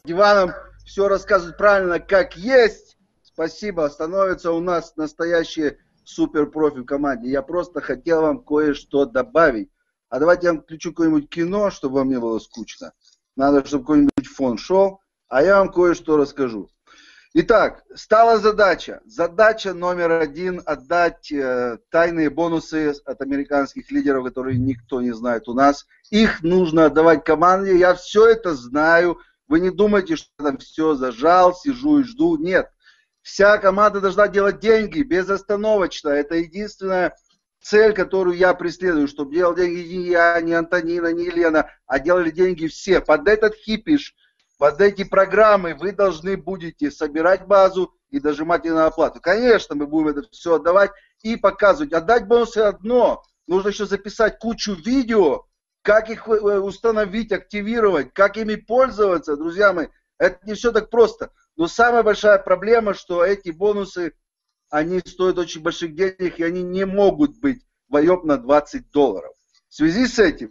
диваном, все рассказывать правильно, как есть. Спасибо, становятся у нас настоящие суперпрофи в команде. Я просто хотел вам кое-что добавить. А давайте я вам включу какое-нибудь кино, чтобы вам не было скучно. Надо, чтобы какой-нибудь фон шел. А я вам кое-что расскажу. Итак, стала задача. Задача номер 1 – отдать тайные бонусы от американских лидеров, которые никто не знает у нас. Их нужно отдавать команде. Я все это знаю. Вы не думайте, что я там все зажал, сижу и жду. Нет. Вся команда должна делать деньги безостановочно. Это единственная цель, которую я преследую. Чтобы делал деньги не я, не Антонина, не Елена, а делали деньги все. Под этот хипиш, под эти программы вы должны будете собирать базу и дожимать на оплату. Конечно, мы будем это все отдавать и показывать. Отдать бонусы одно. Нужно еще записать кучу видео, как их установить, активировать, как ими пользоваться, друзья мои. Это не все так просто. Но самая большая проблема, что эти бонусы, они стоят очень больших денег, и они не могут быть в IOP на $20. В связи с этим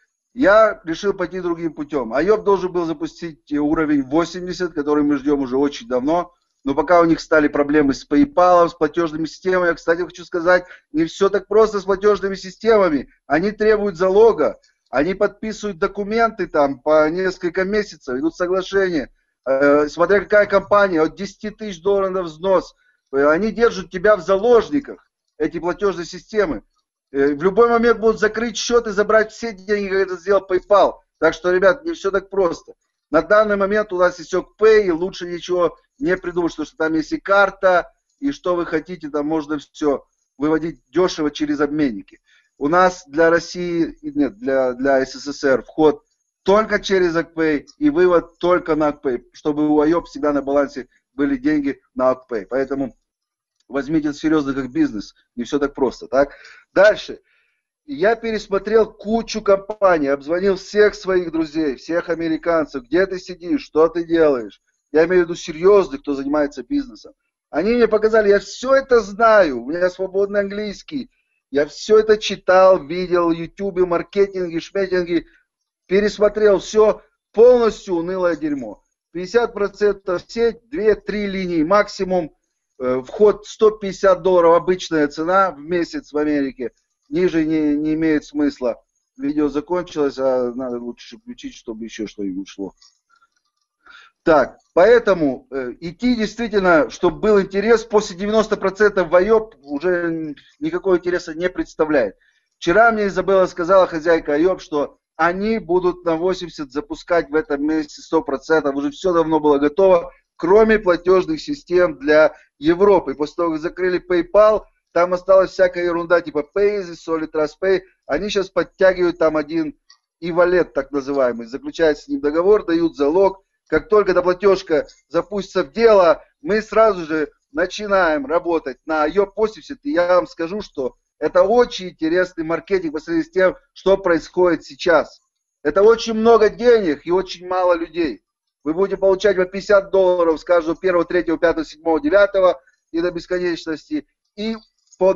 я решил пойти другим путем. IOP должен был запустить уровень 80, который мы ждем уже очень давно. Но пока у них стали проблемы с PayPal, с платежными системами, я, кстати, хочу сказать, не все так просто с платежными системами. Они требуют залога, они подписывают документы там по несколько месяцев, идут соглашения. Смотря какая компания, от $10 тысяч на взнос. Они держат тебя в заложниках, эти платежные системы. В любой момент будут закрыть счет и забрать все деньги, как это сделал PayPal. Так что, ребят, не все так просто. На данный момент у нас есть OkPay, и лучше ничего не придумать, потому что там есть и карта, и что вы хотите, там можно все выводить дешево через обменники. У нас для России, нет, для СССР вход только через OkPay и вывод только на OkPay, чтобы у IOP всегда на балансе были деньги на OkPay. Поэтому возьмите это серьезно как бизнес, не все так просто. Так? Дальше. Я пересмотрел кучу компаний, обзвонил всех своих друзей, всех американцев, где ты сидишь, что ты делаешь. Я имею в виду серьезных, кто занимается бизнесом. Они мне показали, я все это знаю, у меня свободный английский, я все это читал, видел в YouTube, маркетинге, шметинге, пересмотрел все, полностью унылое дерьмо. 50% сеть, 2-3 линии максимум, вход $150, обычная цена в месяц в Америке. Ниже не имеет смысла. Видео закончилось, а надо лучше включить, чтобы еще что-нибудь шло. Так, поэтому идти действительно, чтобы был интерес, после 90% в IOP уже никакого интереса не представляет. Вчера мне Изабелла сказала, хозяйка IOP, что они будут на 80 запускать в этом месяце 100%. Уже все давно было готово, кроме платежных систем для Европы. После того, как закрыли PayPal, там осталась всякая ерунда типа Paysy, Solid Trust Pay. Они сейчас подтягивают там один e-wallet, так называемый. Заключают с ним договор, дают залог. Как только эта платежка запустится в дело, мы сразу же начинаем работать на IOP 80. И я вам скажу, что это очень интересный маркетинг по сравнению с тем, что происходит сейчас. Это очень много денег и очень мало людей. Вы будете получать по $50 с каждого 1, 3, 5, 7, 9 и до бесконечности. И по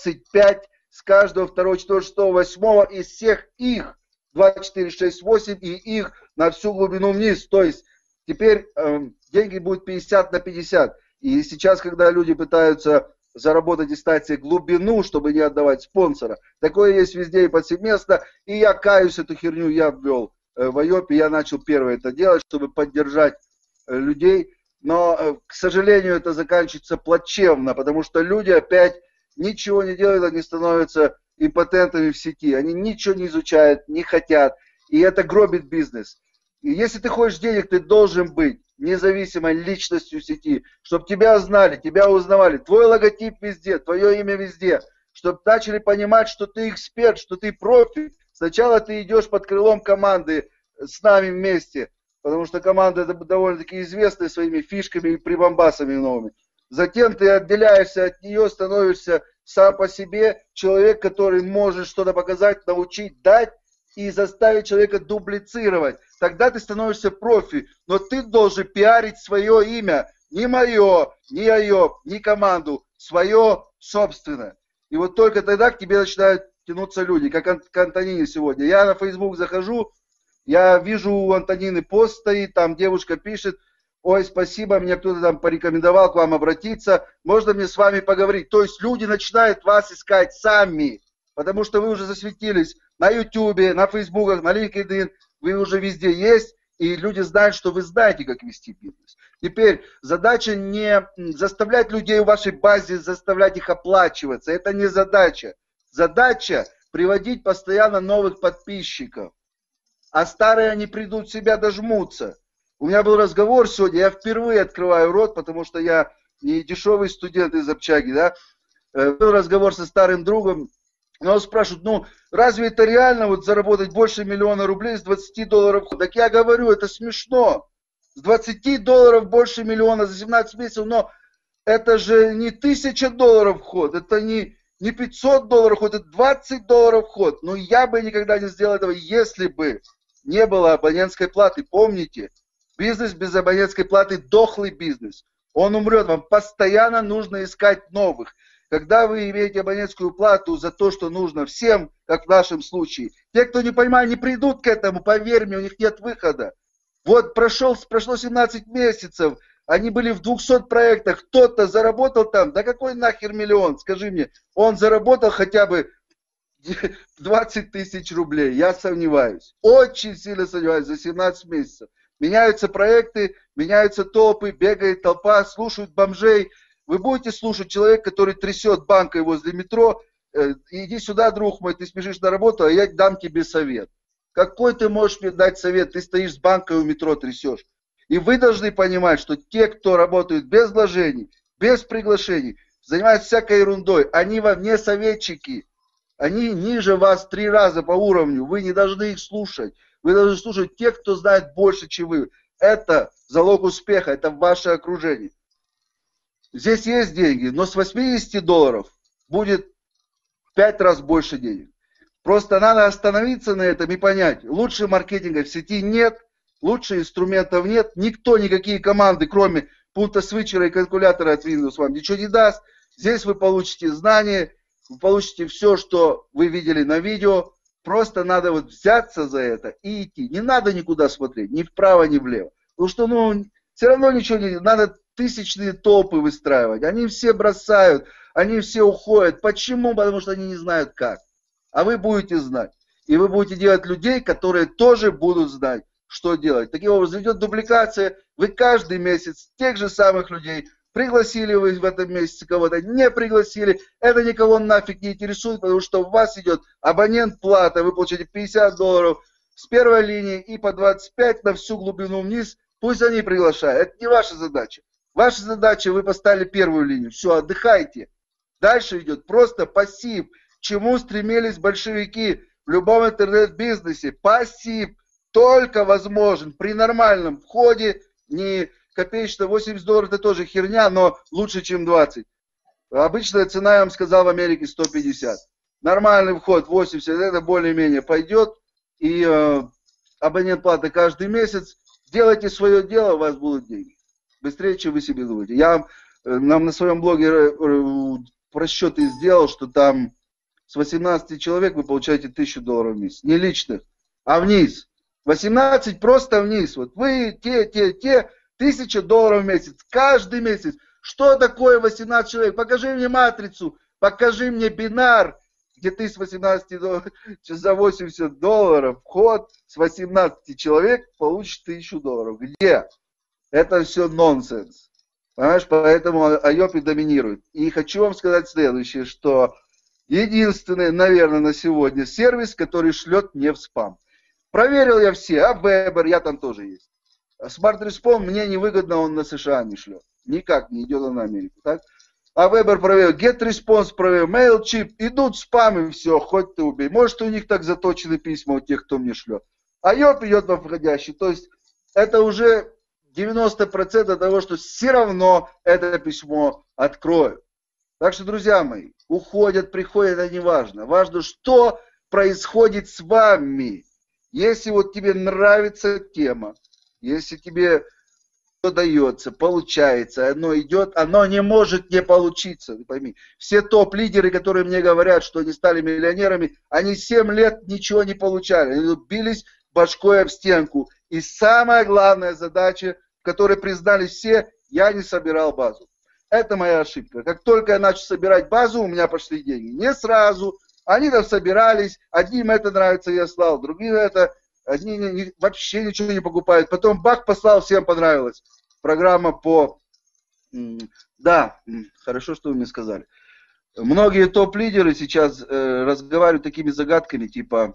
25 с каждого 2, 4, 6, 8 из всех их 2, 4, 6, 8 и их на всю глубину вниз. То есть теперь деньги будут 50 на 50. И сейчас, когда люди пытаются заработать и стать себе глубину, чтобы не отдавать спонсора, такое есть везде и повсеместно. И я каюсь, эту херню я ввел в IOP, я начал первое это делать, чтобы поддержать людей. Но, к сожалению, это заканчивается плачевно, потому что люди опять ничего не делают, они становятся импотентами в сети. Они ничего не изучают, не хотят. И это гробит бизнес. И если ты хочешь денег, ты должен быть независимой личностью в сети, чтобы тебя знали, тебя узнавали, твой логотип везде, твое имя везде, чтобы начали понимать, что ты эксперт, что ты профи. Сначала ты идешь под крылом команды с нами вместе, потому что команда довольно-таки известная своими фишками и прибамбасами новыми. Затем ты отделяешься от нее, становишься сам по себе человек, который может что-то показать, научить, дать и заставить человека дублицировать. Тогда ты становишься профи, но ты должен пиарить свое имя, не мое, не IOP, не команду, свое собственное. И вот только тогда к тебе начинают тянуться люди, как к Антонине сегодня. Я на Facebook захожу, Я вижу у Антонины пост стоит, там девушка пишет: ой, спасибо, мне кто-то там порекомендовал к вам обратиться, можно мне с вами поговорить? То есть люди начинают вас искать сами, потому что вы уже засветились на YouTube, на Facebook, на LinkedIn, вы уже везде есть, и люди знают, что вы знаете, как вести бизнес. Теперь задача не заставлять людей в вашей базе, заставлять их оплачиваться. Это не задача. Задача приводить постоянно новых подписчиков. А старые они придут в себя, дожмутся. У меня был разговор сегодня, я впервые открываю рот, потому что я не дешевый студент из общаги, да. Был разговор со старым другом, он спрашивает: ну, разве это реально вот заработать больше $1 000 000 рублей с $20? Так я говорю, это смешно. С $20 больше миллиона за 17 месяцев, но это же не $1000 вход, это не $500 вход, это $20 вход. Но я бы никогда не сделал этого, если бы не было абонентской платы. Помните, бизнес без абонентской платы — дохлый бизнес. Он умрет, вам постоянно нужно искать новых. Когда вы имеете абонентскую плату за то, что нужно всем, как в нашем случае, те, кто не понимает, не придут к этому, поверь мне, у них нет выхода. Вот прошло 17 месяцев, они были в 200 проектах, кто-то заработал там, да какой нахер миллион, скажи мне, он заработал хотя бы 20 000 рублей, я сомневаюсь, очень сильно сомневаюсь, за 17 месяцев. Меняются проекты, меняются толпы, бегает толпа, слушают бомжей. Вы будете слушать человека, который трясет банкой возле метро: иди сюда, друг мой, ты спешишь на работу, а я дам тебе совет. Какой ты можешь мне дать совет? Ты стоишь с банкой у метро, трясешь. И вы должны понимать, что те, кто работают без вложений, без приглашений, занимаются всякой ерундой, они вам не советчики. Они ниже вас 3 раза по уровню. Вы не должны их слушать. Вы должны слушать тех, кто знает больше, чем вы. Это залог успеха, это ваше окружение. Здесь есть деньги, но с $80 будет в 5 раз больше денег. Просто надо остановиться на этом и понять: лучше маркетинга в сети нет, лучше инструментов нет, никто, никакие команды, кроме пункта свитчера и калькулятора от Windows, вам ничего не даст. Здесь вы получите знания, вы получите все, что вы видели на видео. Просто надо вот взяться за это и идти. Не надо никуда смотреть, ни вправо, ни влево. Потому что, все равно ничего не надо, тысячные толпы выстраивать. Они все бросают, они все уходят. Почему? Потому что они не знают как. А вы будете знать. И вы будете делать людей, которые тоже будут знать, что делать. Таким образом, идет дубликация. Вы каждый месяц тех же самых людей пригласили, вы в этом месяце кого-то не пригласили. Это никого нафиг не интересует, потому что у вас идет абонент плата. Вы получаете $50 с первой линии и по 25 на всю глубину вниз. Пусть они приглашают. Это не ваша задача. Ваша задача — вы поставили первую линию. Все, отдыхайте. Дальше идет просто пассив. К чему стремились большевики в любом интернет-бизнесе? Пассив только возможен при нормальном входе. Не копеечно, $80 это тоже херня, но лучше, чем 20. Обычная цена, я вам сказал, в Америке 150. Нормальный вход 80, это более-менее пойдет. И абонент плата каждый месяц. Делайте свое дело, у вас будут деньги. Быстрее, чем вы себе думаете. Я нам на своем блоге расчеты сделал, что там с 18 человек вы получаете $1000 в месяц. Не личных, а вниз. 18 просто вниз. Вот вы, те, $1000 в месяц. Каждый месяц. Что такое 18 человек? Покажи мне матрицу, покажи мне бинар, где ты с 18 за $80 вход с 18 человек получишь $1000. Где? Это все нонсенс. Понимаешь, поэтому IOP доминирует. И хочу вам сказать следующее, что единственный, наверное, на сегодня сервис, который шлет не в спам. Проверил я все, Weber, я там тоже есть. Smart Response мне невыгодно, он на США не шлет. Никак не идет он на Америку. Так? А Weber проверил, GetResponse проверил, MailChimp, идут спам и все, хоть ты убей. Может, у них так заточены письма у тех, кто мне шлет. IOP идет во входящий. То есть это уже 90% того, что все равно это письмо откроют. Так что, друзья мои, уходят, приходят, это не важно. Важно, что происходит с вами. Если вот тебе нравится тема, если тебе дается, получается, оно идет, оно не может не получиться, ты пойми. Все топ-лидеры, которые мне говорят, что они стали миллионерами, они 7 лет ничего не получали. Они бились башкой об стенку. И самая главная задача, в которой признались все, я не собирал базу. Это моя ошибка. Как только я начал собирать базу, у меня пошли деньги. Не сразу. Они там собирались. Одним это нравится, я слал. Другим это. Одни вообще ничего не покупают. Потом бах, послал, всем понравилось. Программа по... Да, хорошо, что вы мне сказали. Многие топ-лидеры сейчас разговаривают такими загадками, типа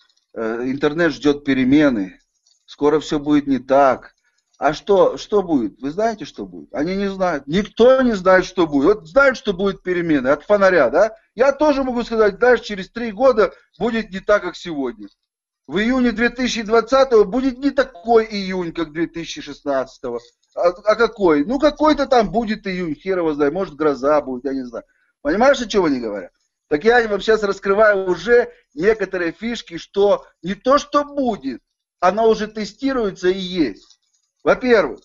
интернет ждет перемены, скоро все будет не так. А что будет? Вы знаете, что будет? Они не знают. Никто не знает, что будет. Вот знают, что будет перемены от фонаря, да? Я тоже могу сказать, дальше через 3 года будет не так, как сегодня. В июне 2020 будет не такой июнь, как 2016. А какой? Ну, какой-то там будет июнь, хер его знает. Может, гроза будет, я не знаю. Понимаешь, о чем они говорят? Так я вам сейчас раскрываю уже некоторые фишки, что не то, что будет, оно уже тестируется и есть. Во-первых,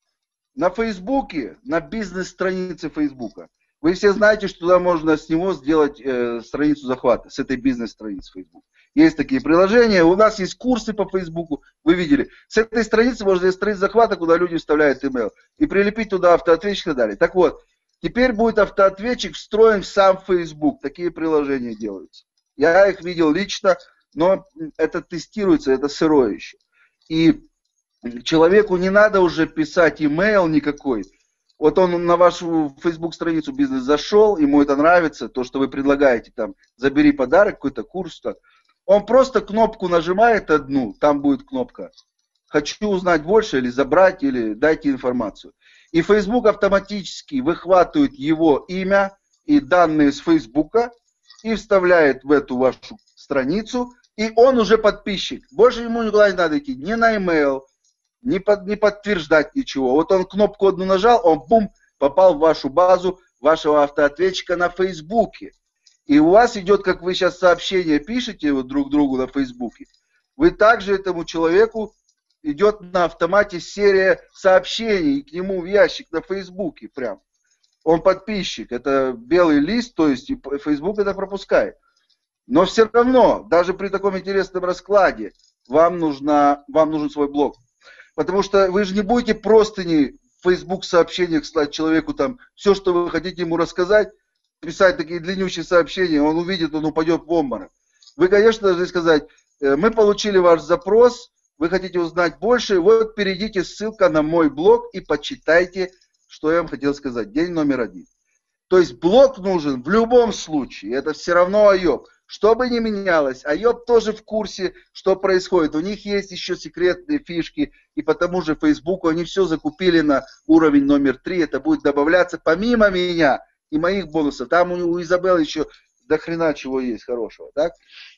на Фейсбуке, на бизнес-странице Фейсбука, вы все знаете, что туда можно с него сделать страницу захвата, с этой бизнес-страницы Фейсбука. Есть такие приложения, у нас есть курсы по Фейсбуку, вы видели. С этой страницы можно сделать страницу захвата, куда люди вставляют email, и прилепить туда автоответчик и так далее. Так вот, теперь будет автоответчик встроен в сам Facebook. Такие приложения делаются. Я их видел лично, но это тестируется, это сырое еще. И человеку не надо уже писать email никакой. Вот он на вашу Facebook страницу бизнес зашел, ему это нравится, то, что вы предлагаете, там, забери подарок, какой-то курс. Так. Он просто кнопку нажимает одну, там будет кнопка «Хочу узнать больше» или «Забрать», или «Дайте информацию». И Facebook автоматически выхватывает его имя и данные с Фейсбука и вставляет в эту вашу страницу, и он уже подписчик. Больше ему никуда не надо идти, ни на email, не подтверждать ничего. Вот он кнопку одну нажал, он бум, попал в вашу базу вашего автоответчика на Фейсбуке. И у вас идет, как вы сейчас сообщение пишете вот друг другу на Фейсбуке, вы также этому человеку идет на автомате серия сообщений к нему в ящик на Фейсбуке прям. Он подписчик, это белый лист, то есть Фейсбук это пропускает. Но все равно, даже при таком интересном раскладе, вам нужен свой блог. Потому что вы же не будете просто в Facebook сообщениях слать человеку там все, что вы хотите ему рассказать, писать такие длиннющие сообщения, он увидит, он упадет в обморок. Вы, конечно, должны сказать, мы получили ваш запрос, вы хотите узнать больше, вот перейдите, ссылка на мой блог и почитайте, что я вам хотел сказать. День номер 1. То есть блог нужен в любом случае, это все равно IOP. Что бы ни менялось, IOP тоже в курсе, что происходит. У них есть еще секретные фишки, и по тому же Фейсбуку они все закупили на уровень номер 3. Это будет добавляться помимо меня и моих бонусов. Там у Изабеллы еще до хрена чего есть хорошего. Так?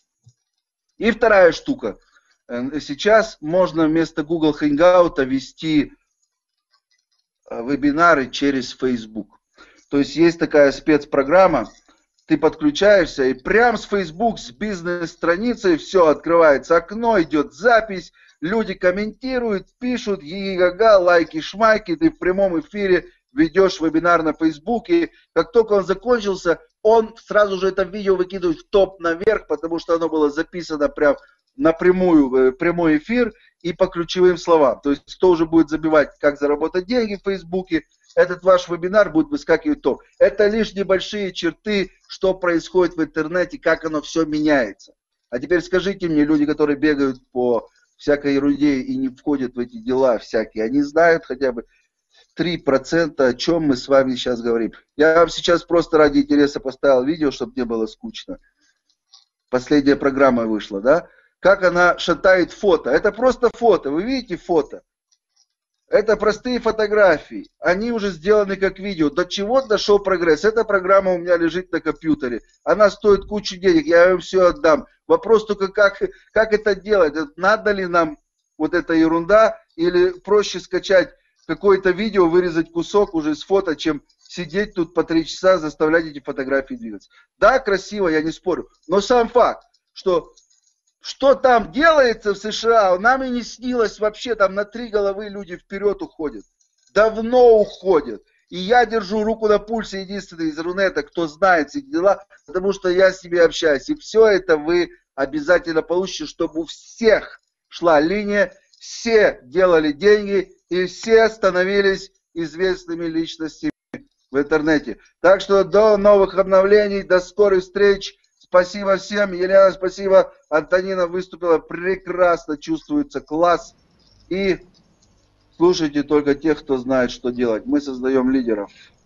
И вторая штука. Сейчас можно вместо Google Hangout вести вебинары через Facebook. То есть есть такая спецпрограмма, ты подключаешься и прям с Facebook, с бизнес-страницей все открывается. Окно, идет запись, люди комментируют, пишут, ги-га-га, лайки, шмайки, ты в прямом эфире ведешь вебинар на Facebook, и как только он закончился, он сразу же это видео выкидывает в топ наверх, потому что оно было записано прям напрямую, прямой эфир и по ключевым словам. То есть кто уже будет забивать, как заработать деньги в Фейсбуке, этот ваш вебинар будет выскакивать топ. Это лишь небольшие черты, что происходит в интернете, как оно все меняется. А теперь скажите мне, люди, которые бегают по всякой ерунде и не входят в эти дела всякие, они знают хотя бы 3%, о чем мы с вами сейчас говорим. Я вам сейчас просто ради интереса поставил видео, чтобы не было скучно. Последняя программа вышла, да? Как она шатает фото. Это просто фото. Вы видите фото? Это простые фотографии. Они уже сделаны как видео. До чего дошел прогресс? Эта программа у меня лежит на компьютере. Она стоит кучу денег. Я вам все отдам. Вопрос только, как это делать? Надо ли нам вот эта ерунда? Или проще скачать какое-то видео, вырезать кусок уже с фото, чем сидеть тут по 3 часа, заставлять эти фотографии двигаться. Да, красиво, я не спорю. Но сам факт, что там делается в США, нам и не снилось вообще, там на 3 головы люди вперед уходят. Давно уходят. И я держу руку на пульсе, единственный из Рунета, кто знает эти дела, потому что я с ними общаюсь. И все это вы обязательно получите, чтобы у всех шла линия, все делали деньги и все становились известными личностями в интернете. Так что до новых обновлений, до скорых встреч. Спасибо всем. Елена, спасибо. Антонина выступила прекрасно, чувствуется класс. И слушайте только тех, кто знает, что делать. Мы создаем лидеров.